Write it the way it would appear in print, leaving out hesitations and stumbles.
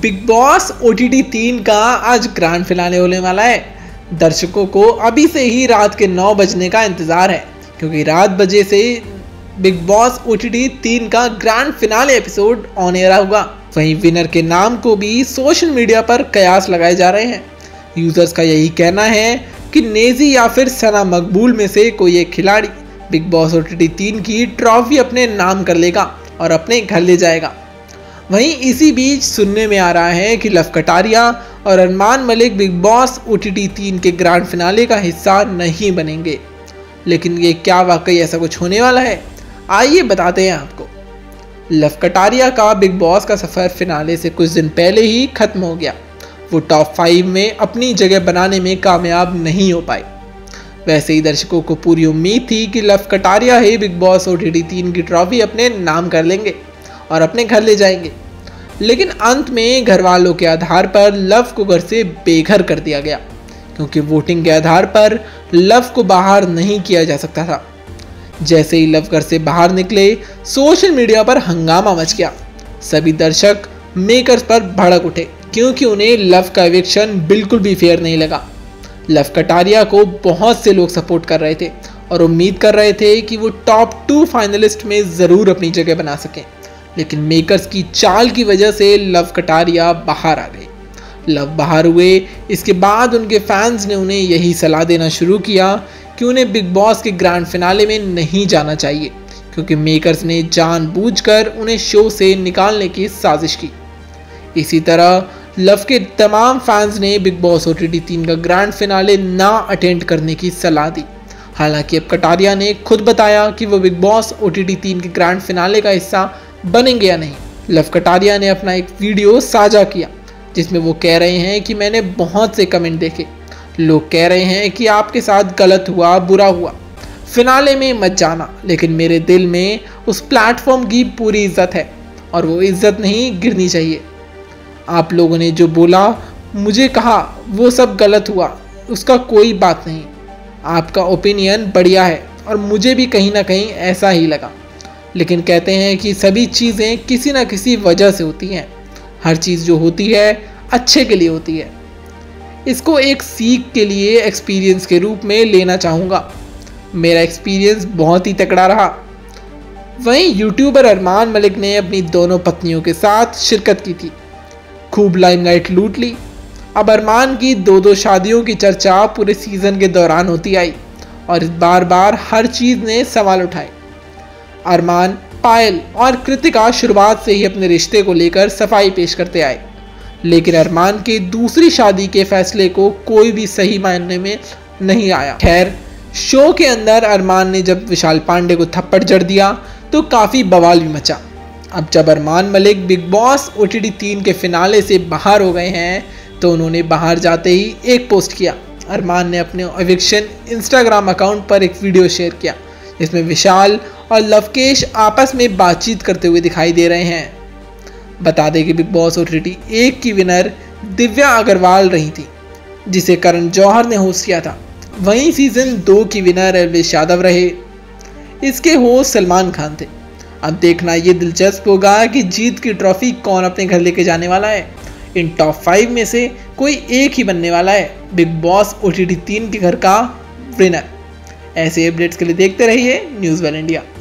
Big Boss OTT 3 का आज grand finale होने वाला है। दर्शकों को अभी से ही रात के 9 बजने का इंतजार है, क्योंकि रात बजे से बिग बॉस OTT 3 का grand finale episode on air होगा। वहीं विनर के नाम को भी सोशल मीडिया पर कयास लगाए जा रहे हैं। यूजर्स का यही कहना है कि नेजी या फिर सना मकबूल में से कोई एक खिलाड़ी बिग बॉस OTT 3 की ट्रॉफी अपने नाम कर लेगा और अपने घर ले जाएगा। वहीं इसी बीच सुनने में आ रहा है कि लव कटारिया और Armaan Malik Bigg Boss OTT 3 के ग्रैंड फिनाले का हिस्सा नहीं बनेंगे। लेकिन ये क्या वाकई ऐसा कुछ होने वाला है? आइए बताते हैं आपको। लव कटारिया का बिग बॉस का सफ़र फिनाले से कुछ दिन पहले ही खत्म हो गया। वो टॉप 5 में अपनी जगह बनाने में कामयाब नहीं हो पाए। वैसे ही दर्शकों को पूरी उम्मीद थी कि लव कटारिया ही बिग बॉस OTT 3 की ट्रॉफी अपने नाम कर लेंगे और अपने घर ले जाएंगे। लेकिन अंत में घर वालों के आधार पर लव को घर से बेघर कर दिया गया, क्योंकि वोटिंग के आधार पर लव को बाहर नहीं किया जा सकता था। जैसे ही लव घर से बाहर निकले, सोशल मीडिया पर हंगामा मच गया। सभी दर्शक मेकर्स पर भड़क उठे, क्योंकि उन्हें लव का एविक्शन बिल्कुल भी फेयर नहीं लगा। लव कटारिया को बहुत से लोग सपोर्ट कर रहे थे और उम्मीद कर रहे थे कि वो टॉप 2 फाइनलिस्ट में ज़रूर अपनी जगह बना सकें। लेकिन मेकर्स की चाल की वजह से लव कटारिया बाहर आ गए। लव बाहर हुए, इसके बाद उनके फैंस ने उन्हें यही सलाह देना शुरू किया कि उन्हें बिग बॉस के ग्रैंड फिनाले में नहीं जाना चाहिए, क्योंकि मेकर्स ने जानबूझकर उन्हें शो से निकालने की साजिश की। इसी तरह लव के तमाम फैंस ने बिग बॉस OTT 3 का ग्रैंड फिनाले ना अटेंड करने की सलाह दी। हालांकि अब कटारिया ने खुद बताया कि वो बिग बॉस OTT 3 के ग्रैंड फिनाले का हिस्सा बनेंगे या नहीं। लव कटारिया ने अपना एक वीडियो साझा किया, जिसमें वो कह रहे हैं कि मैंने बहुत से कमेंट देखे। लोग कह रहे हैं कि आपके साथ गलत हुआ, बुरा हुआ, फिनाले में मत जाना, लेकिन मेरे दिल में उस प्लेटफॉर्म की पूरी इज्जत है और वो इज्जत नहीं गिरनी चाहिए। आप लोगों ने जो बोला, मुझे कहा, वो सब गलत हुआ, उसका कोई बात नहीं। आपका ओपिनियन बढ़िया है और मुझे भी कहीं ना कहीं ऐसा ही लगा। लेकिन कहते हैं कि सभी चीज़ें किसी न किसी वजह से होती हैं। हर चीज़ जो होती है अच्छे के लिए होती है। इसको एक सीख के लिए एक्सपीरियंस के रूप में लेना चाहूँगा। मेरा एक्सपीरियंस बहुत ही तगड़ा रहा। वहीं यूट्यूबर अरमान मलिक ने अपनी दोनों पत्नियों के साथ शिरकत की थी, खूब लाइमलाइट लूट ली। अब अरमान की 2 शादियों की चर्चा पूरे सीज़न के दौरान होती आई और बार बार हर चीज़ ने सवाल उठाए। अरमान, पायल और कृतिका शुरुआत से ही अपने रिश्ते को लेकर सफाई पेश करते आए, लेकिन अरमान की दूसरी शादी के फैसले को कोई भी सही मायने में नहीं आया। खैर, शो के अंदर अरमान ने जब विशाल पांडे को थप्पड़ जड़ दिया तो काफ़ी बवाल भी मचा। अब जब Armaan Malik Bigg Boss OTT 3 के फिनाले से बाहर हो गए हैं, तो उन्होंने बाहर जाते ही एक पोस्ट किया। अरमान ने अपने एविक्शन इंस्टाग्राम अकाउंट पर एक वीडियो शेयर किया, जिसमें विशाल और लवकेश आपस में बातचीत करते हुए दिखाई दे रहे हैं। बता दें कि बिग बॉस OTT 1 की विनर दिव्या अग्रवाल रही थी, जिसे करण जौहर ने होस्ट किया था। वहीं सीज़न 2 की विनर एल्विश यादव रहे। इसके होस्ट सलमान खान थे। अब देखना ये दिलचस्प होगा कि जीत की ट्रॉफी कौन अपने घर लेके जाने वाला है। इन टॉप 5 में से कोई एक ही बनने वाला है बिग बॉस OTT 3 के घर का विनर। ऐसे अपडेट्स के लिए देखते रहिए न्यूज़ वन इंडिया।